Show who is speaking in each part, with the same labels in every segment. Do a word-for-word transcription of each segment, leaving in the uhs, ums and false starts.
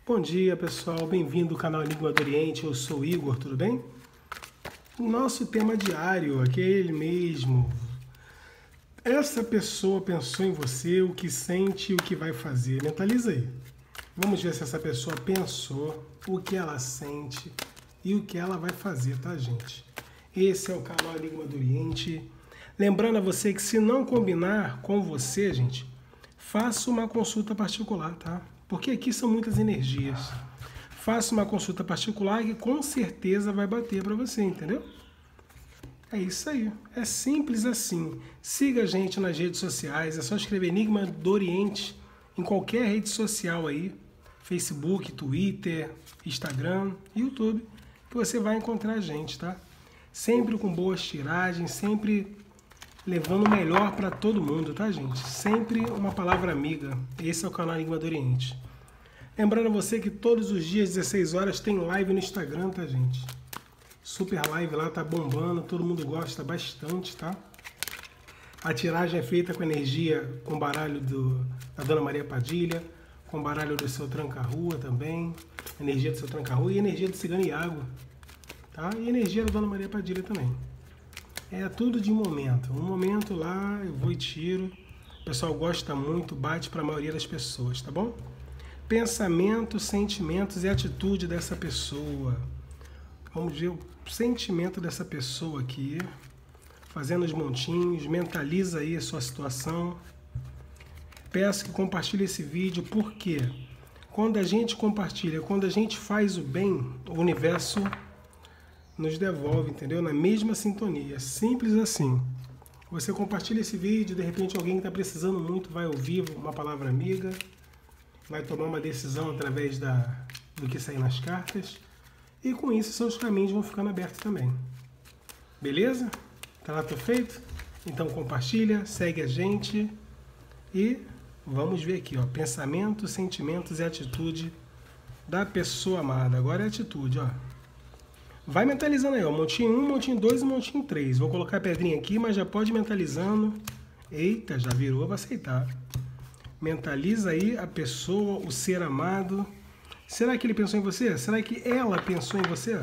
Speaker 1: Bom dia, pessoal. Bem-vindo ao canal Enigma do Oriente. Eu sou o Igor, tudo bem? Nosso tema diário, aquele mesmo. Essa pessoa pensou em você, o que sente e o que vai fazer. Mentaliza aí. Vamos ver se essa pessoa pensou, o que ela sente e o que ela vai fazer, tá, gente? Esse é o canal Enigma do Oriente. Lembrando a você que se não combinar com você, gente, faça uma consulta particular, tá? Porque aqui são muitas energias. Faça uma consulta particular que com certeza vai bater para você, entendeu? É isso aí. É simples assim. Siga a gente nas redes sociais. É só escrever Enigma do Oriente em qualquer rede social aí. Facebook, Twitter, Instagram, YouTube. Que você vai encontrar a gente, tá? Sempre com boas tiragens, sempre levando o melhor para todo mundo, tá, gente? Sempre uma palavra amiga. Esse é o canal Enigma do Oriente. Lembrando a você que todos os dias, dezesseis horas, tem live no Instagram, tá, gente? Super live lá, tá bombando, todo mundo gosta bastante, tá? A tiragem é feita com energia, com baralho do, da Dona Maria Padilha, com baralho do seu Tranca-Rua também, energia do seu Tranca-Rua e energia do Cigano Iago, tá? E energia da Dona Maria Padilha também. É tudo de momento. Um momento lá, eu vou e tiro. O pessoal gosta muito, bate para a maioria das pessoas, tá bom? Pensamentos, sentimentos e atitude dessa pessoa. Vamos ver o sentimento dessa pessoa aqui. Fazendo os montinhos, mentaliza aí a sua situação. Peço que compartilhe esse vídeo, porque quando a gente compartilha, quando a gente faz o bem, o universo nos devolve, entendeu? Na mesma sintonia. Simples assim. Você compartilha esse vídeo, de repente alguém que está precisando muito vai ouvir uma palavra amiga, vai tomar uma decisão através da, do que sair nas cartas, e com isso seus caminhos vão ficando abertos também. Beleza? Trato feito? Então compartilha, segue a gente e vamos ver aqui, ó, pensamentos, sentimentos e atitude da pessoa amada. Agora é atitude, ó. Vai mentalizando aí, ó, montinho um, montinho dois e montinho três. Vou colocar a pedrinha aqui, mas já pode ir mentalizando. Eita, já virou, vou aceitar. Mentaliza aí a pessoa, o ser amado. Será que ele pensou em você? Será que ela pensou em você?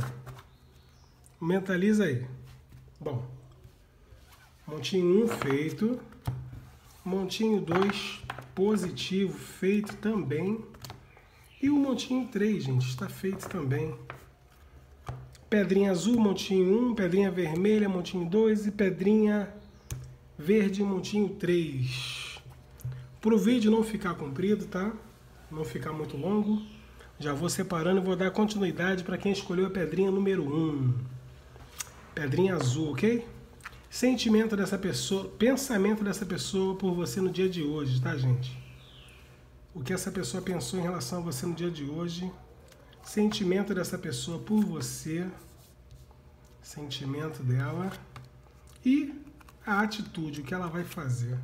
Speaker 1: Mentaliza aí. Bom, montinho um feito. Montinho dois positivo, feito também. E o montinho três, gente, está feito também. Pedrinha azul, montinho um, pedrinha vermelha, montinho dois e pedrinha verde, montinho três. Para o vídeo não ficar comprido, tá? Não ficar muito longo, já vou separando e vou dar continuidade para quem escolheu a pedrinha número um. Pedrinha azul, ok? Sentimento dessa pessoa, pensamento dessa pessoa por você no dia de hoje, tá, gente? O que essa pessoa pensou em relação a você no dia de hoje. Sentimento dessa pessoa por você, sentimento dela e a atitude, o que ela vai fazer.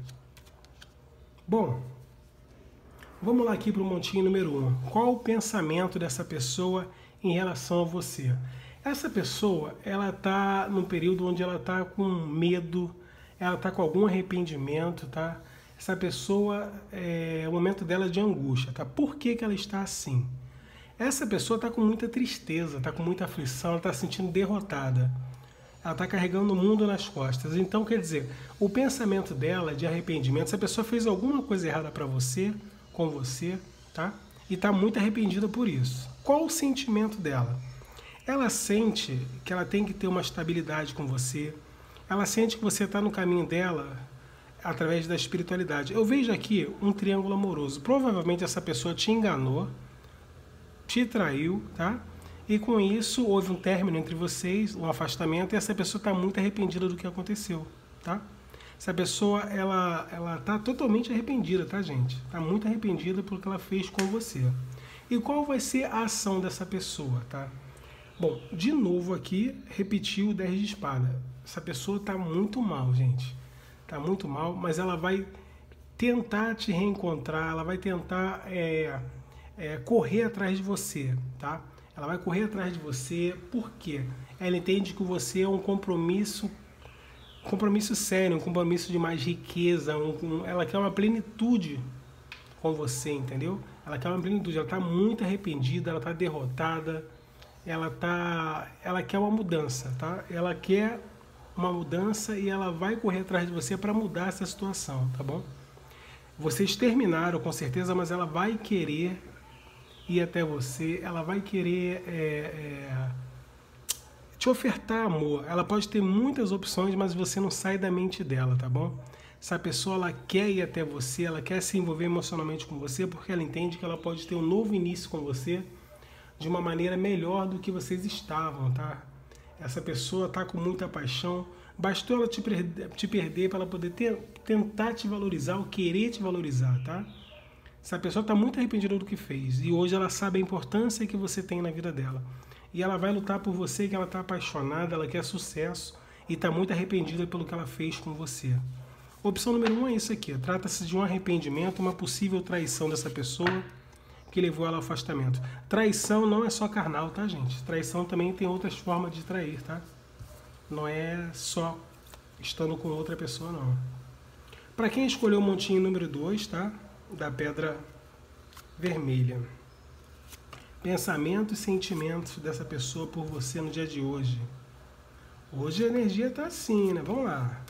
Speaker 1: Bom, vamos lá aqui para o montinho número um. Qual o pensamento dessa pessoa em relação a você? Essa pessoa, ela está num período onde ela está com medo, ela está com algum arrependimento, tá? Essa pessoa, é o momento dela de angústia, tá? Por que que ela está assim? Essa pessoa está com muita tristeza, está com muita aflição, ela está se sentindo derrotada. Ela está carregando o mundo nas costas. Então, quer dizer, o pensamento dela de arrependimento, essa pessoa fez alguma coisa errada para você, com você, tá? E está muito arrependida por isso. Qual o sentimento dela? Ela sente que ela tem que ter uma estabilidade com você. Ela sente que você está no caminho dela através da espiritualidade. Eu vejo aqui um triângulo amoroso. Provavelmente essa pessoa te enganou, te traiu, tá? E com isso houve um término entre vocês, um afastamento, e essa pessoa está muito arrependida do que aconteceu, tá? Essa pessoa, ela ela tá totalmente arrependida, tá, gente? Tá muito arrependida pelo que ela fez com você. E qual vai ser a ação dessa pessoa, tá? Bom, de novo aqui, repetiu o dez de espada. Essa pessoa tá muito mal, gente. Tá muito mal, mas ela vai tentar te reencontrar, ela vai tentar é, É, correr atrás de você, tá? Ela vai correr atrás de você, por quê? Ela entende que você é um compromisso, compromisso sério, um compromisso de mais riqueza, um, um, ela quer uma plenitude com você, entendeu? Ela quer uma plenitude, ela está muito arrependida, ela está derrotada, ela, tá, ela quer uma mudança, tá? Ela quer uma mudança e ela vai correr atrás de você para mudar essa situação, tá bom? Vocês terminaram com certeza, mas ela vai querer ir até você, ela vai querer é, é, te ofertar amor. Ela pode ter muitas opções, mas você não sai da mente dela, tá bom? Essa pessoa ela quer ir até você, ela quer se envolver emocionalmente com você, porque ela entende que ela pode ter um novo início com você de uma maneira melhor do que vocês estavam, tá? Essa pessoa está com muita paixão, bastou ela te perder, te perder para ela poder ter, tentar te valorizar ou querer te valorizar, tá? Essa pessoa está muito arrependida do que fez e hoje ela sabe a importância que você tem na vida dela. E ela vai lutar por você, que ela está apaixonada, ela quer sucesso e está muito arrependida pelo que ela fez com você. Opção número um é isso aqui. Trata-se de um arrependimento, uma possível traição dessa pessoa que levou ela ao afastamento. Traição não é só carnal, tá, gente? Traição também tem outras formas de trair, tá? Não é só estando com outra pessoa, não. Para quem escolheu o montinho número dois, tá? Da pedra vermelha. Pensamentos e sentimentos dessa pessoa por você no dia de hoje. Hoje a energia tá assim, né? Vamos lá.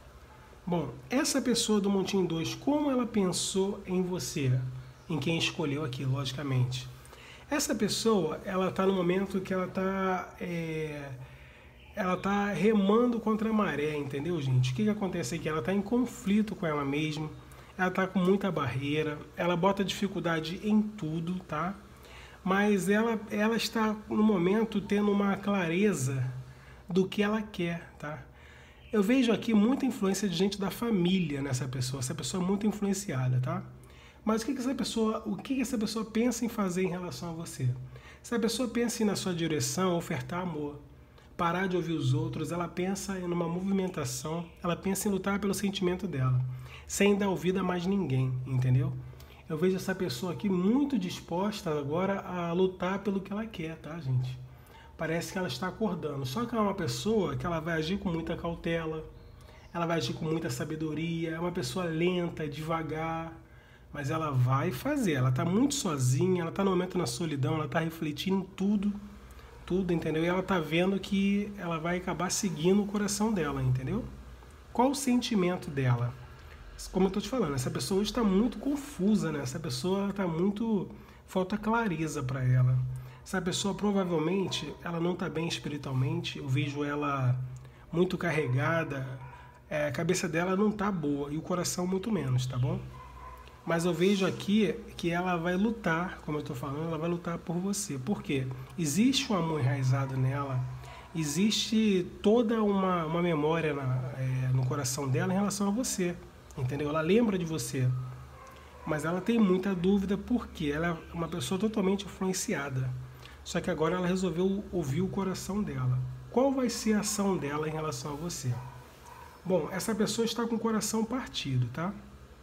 Speaker 1: Bom, essa pessoa do montinho dois, como ela pensou em você? Em quem escolheu aqui, logicamente. Essa pessoa, ela está no momento que ela está é, ela tá remando contra a maré, entendeu, gente? O que, que acontece aqui? Ela está em conflito com ela mesma, ela está com muita barreira, ela bota dificuldade em tudo, tá? Mas ela, ela está, no momento, tendo uma clareza do que ela quer, tá? Eu vejo aqui muita influência de gente da família nessa pessoa. Essa pessoa é muito influenciada, tá? Mas o que, que essa pessoa, o que, que essa pessoa pensa em fazer em relação a você? Se a pessoa pensa em ir na sua direção, ofertar amor, parar de ouvir os outros, ela pensa em uma movimentação, ela pensa em lutar pelo sentimento dela, sem dar ouvido a mais ninguém, entendeu? Eu vejo essa pessoa aqui muito disposta agora a lutar pelo que ela quer, tá, gente? Parece que ela está acordando. Só que ela é uma pessoa que ela vai agir com muita cautela, ela vai agir com muita sabedoria, é uma pessoa lenta, devagar, mas ela vai fazer. Ela está muito sozinha, ela está no momento na solidão, ela está refletindo em tudo, tudo, entendeu? E ela está vendo que ela vai acabar seguindo o coração dela, entendeu? Qual o sentimento dela? Como eu estou te falando, essa pessoa está muito confusa, né? Essa pessoa está muito... falta clareza para ela. Essa pessoa provavelmente ela não está bem espiritualmente, eu vejo ela muito carregada, é, a cabeça dela não está boa e o coração muito menos, tá bom? Mas eu vejo aqui que ela vai lutar, como eu estou falando, ela vai lutar por você. Por quê? Existe um amor enraizado nela, existe toda uma, uma memória na, é, no coração dela em relação a você, entendeu? Ela lembra de você, mas ela tem muita dúvida porque ela é uma pessoa totalmente influenciada. Só que agora ela resolveu ouvir o coração dela. Qual vai ser a ação dela em relação a você? Bom, essa pessoa está com o coração partido, tá?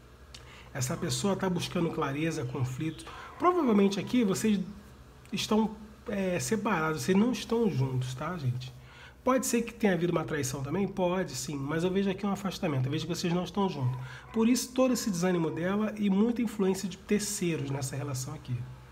Speaker 1: Essa pessoa está buscando clareza, conflito. Provavelmente aqui vocês estão é, separados, vocês não estão juntos, tá, gente? Pode ser que tenha havido uma traição também? Pode, sim. Mas eu vejo aqui um afastamento, eu vejo que vocês não estão juntos. Por isso, todo esse desânimo dela e muita influência de terceiros nessa relação aqui.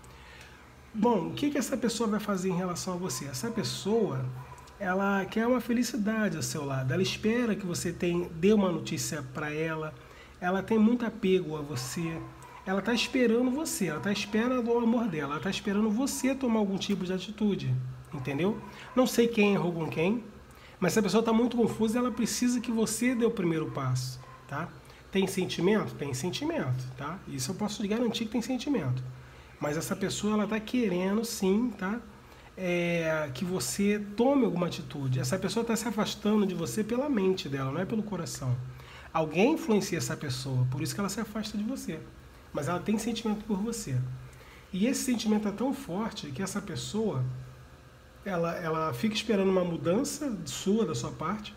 Speaker 1: Bom, o que, que essa pessoa vai fazer em relação a você? Essa pessoa, ela quer uma felicidade ao seu lado. Ela espera que você tenha, dê uma notícia para ela. Ela tem muito apego a você. Ela está esperando você. Ela está esperando o amor dela. Ela está esperando você tomar algum tipo de atitude. Entendeu? Não sei quem errou com quem, mas se a pessoa está muito confusa, ela precisa que você dê o primeiro passo, tá? Tem sentimento? Tem sentimento, tá? Isso eu posso te garantir que tem sentimento. Mas essa pessoa, ela está querendo, sim, tá? É, que você tome alguma atitude. Essa pessoa está se afastando de você pela mente dela, não é pelo coração. Alguém influencia essa pessoa, por isso que ela se afasta de você. Mas ela tem sentimento por você. E esse sentimento é tão forte que essa pessoa, ela, ela fica esperando uma mudança sua, da sua parte.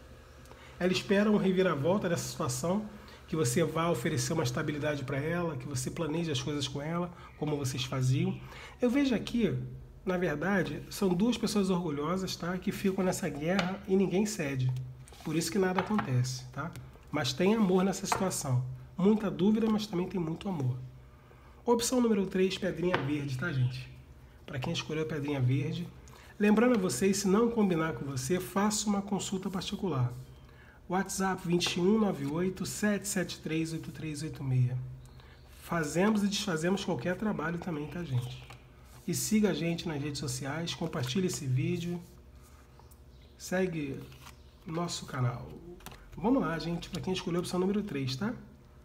Speaker 1: Ela espera um reviravolta dessa situação, que você vá oferecer uma estabilidade para ela, que você planeje as coisas com ela, como vocês faziam. Eu vejo aqui, na verdade, são duas pessoas orgulhosas, tá? Que ficam nessa guerra e ninguém cede. Por isso que nada acontece, tá? Mas tem amor nessa situação. Muita dúvida, mas também tem muito amor. Opção número três, pedrinha verde, tá, gente? Para quem escolheu pedrinha verde. Lembrando a vocês, se não combinar com você, faça uma consulta particular. WhatsApp vinte e um, noventa e oito, sete sete três, oito três oito seis. Fazemos e desfazemos qualquer trabalho também, tá, gente? E siga a gente nas redes sociais, compartilhe esse vídeo, segue nosso canal. Vamos lá, gente, para quem escolheu a opção número três, tá?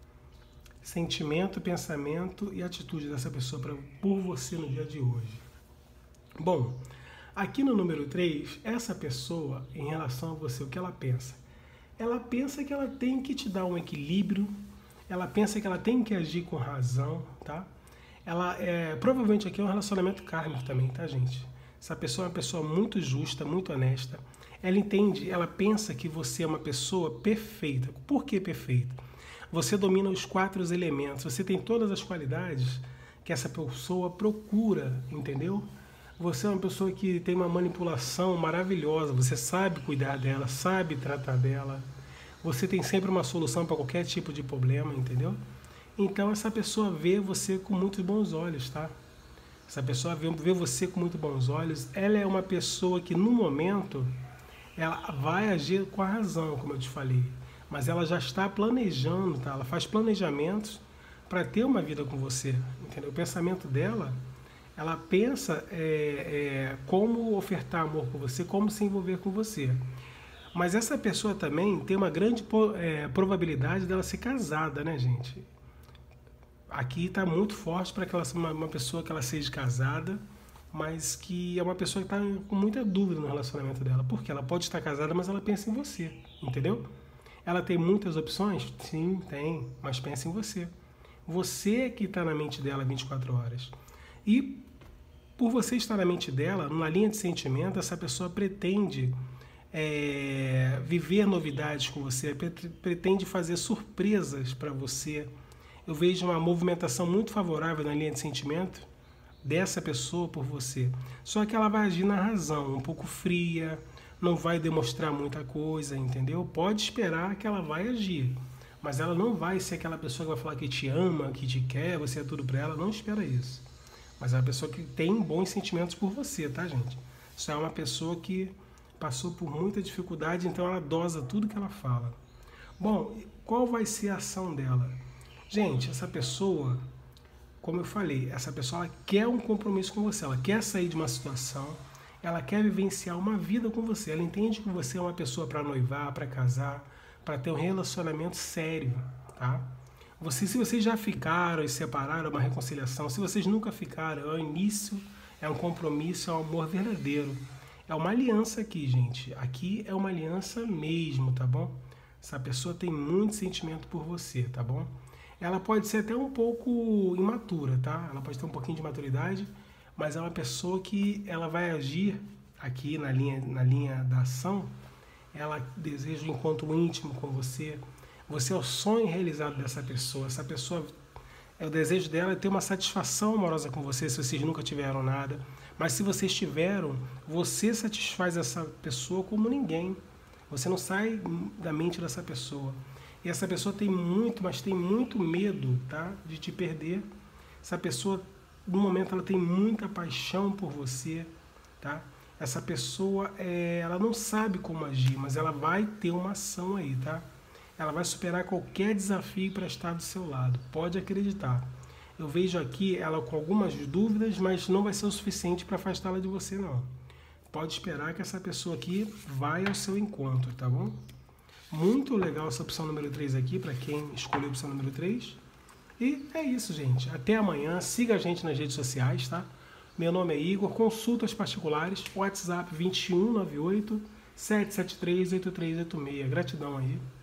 Speaker 1: Sentimento, pensamento e atitude dessa pessoa pra, por você no dia de hoje. Bom, aqui no número três, essa pessoa, em relação a você, o que ela pensa? Ela pensa que ela tem que te dar um equilíbrio, ela pensa que ela tem que agir com razão, tá? Ela é, provavelmente aqui é um relacionamento kármico também, tá, gente? Essa pessoa é uma pessoa muito justa, muito honesta. Ela entende, ela pensa que você é uma pessoa perfeita. Por que perfeita? Você domina os quatro elementos, você tem todas as qualidades que essa pessoa procura, entendeu? Você é uma pessoa que tem uma manipulação maravilhosa, você sabe cuidar dela, sabe tratar dela, você tem sempre uma solução para qualquer tipo de problema, entendeu? Então essa pessoa vê você com muitos bons olhos, tá? Essa pessoa vê, vê você com muito bons olhos, ela é uma pessoa que no momento ela vai agir com a razão, como eu te falei, mas ela já está planejando, tá? Ela faz planejamentos para ter uma vida com você, entendeu? O pensamento dela, ela pensa é, é, como ofertar amor por você, como se envolver com você. Mas essa pessoa também tem uma grande é, probabilidade dela ser casada, né, gente? Aqui está muito forte para que ela seja uma, uma pessoa que ela seja casada, mas que é uma pessoa que está com muita dúvida no relacionamento dela. Porque ela pode estar casada, mas ela pensa em você, entendeu? Ela tem muitas opções? Sim, tem, mas pensa em você. Você que está na mente dela vinte e quatro horas. E por você estar na mente dela, numa linha de sentimento, essa pessoa pretende é, viver novidades com você, pretende fazer surpresas para você. Eu vejo uma movimentação muito favorável na linha de sentimento dessa pessoa por você. Só que ela vai agir na razão, um pouco fria, não vai demonstrar muita coisa, entendeu? Pode esperar que ela vai agir, mas ela não vai ser aquela pessoa que vai falar que te ama, que te quer, você é tudo para ela, não espera isso. Mas é uma pessoa que tem bons sentimentos por você, tá, gente? Isso é uma pessoa que passou por muita dificuldade, então ela dosa tudo que ela fala. Bom, qual vai ser a ação dela? Gente, essa pessoa, como eu falei, essa pessoa ela quer um compromisso com você, ela quer sair de uma situação, ela quer vivenciar uma vida com você, ela entende que você é uma pessoa para noivar, para casar, para ter um relacionamento sério, tá? Você, se vocês já ficaram e separaram, é uma reconciliação. Se vocês nunca ficaram, é o início, é um compromisso, é um amor verdadeiro. É uma aliança aqui, gente. Aqui é uma aliança mesmo, tá bom? Essa pessoa tem muito sentimento por você, tá bom? Ela pode ser até um pouco imatura, tá? Ela pode ter um pouquinho de maturidade, mas é uma pessoa que ela vai agir aqui na linha, na linha da ação. Ela deseja um encontro íntimo com você. Você é o sonho realizado dessa pessoa. Essa pessoa, é o desejo dela é ter uma satisfação amorosa com você, se vocês nunca tiveram nada. Mas se vocês tiveram, você satisfaz essa pessoa como ninguém. Você não sai da mente dessa pessoa. E essa pessoa tem muito, mas tem muito medo, tá, de te perder. Essa pessoa, no momento, ela tem muita paixão por você, tá? Essa pessoa, é, ela não sabe como agir, mas ela vai ter uma ação aí, tá? Ela vai superar qualquer desafio para estar do seu lado. Pode acreditar. Eu vejo aqui ela com algumas dúvidas, mas não vai ser o suficiente para afastá-la de você, não. Pode esperar que essa pessoa aqui vai ao seu encontro, tá bom? Muito legal essa opção número três aqui, para quem escolheu a opção número três. E é isso, gente. Até amanhã. Siga a gente nas redes sociais, tá? Meu nome é Igor. Consultas particulares. WhatsApp vinte e um, noventa e oito, sete sete três, oito três oito seis. Gratidão aí.